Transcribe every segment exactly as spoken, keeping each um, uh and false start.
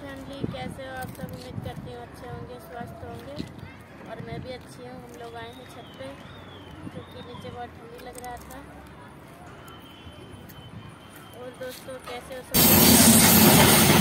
Family, कैसे हो आप सब? उम्मीद करती हूँ अच्छे होंगे, स्वस्थ होंगे। और मैं भी अच्छी हूँ। हम लोग आए हैं छत पे क्योंकि नीचे बहुत ठंडी लग रहा था। और दोस्तों कैसे हो सब?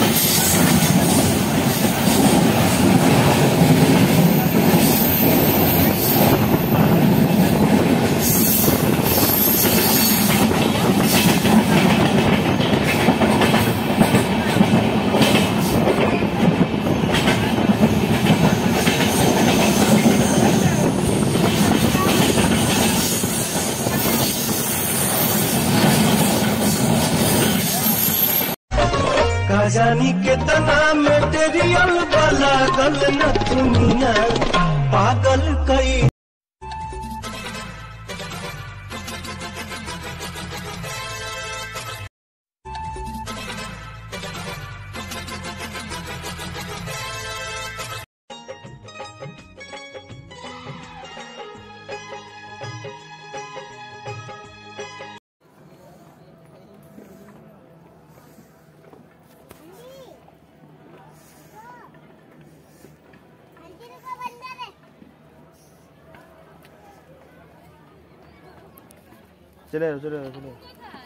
का जानी के तना मेटेरियल वाला गल न दुनिया पागल कई। चले चले चले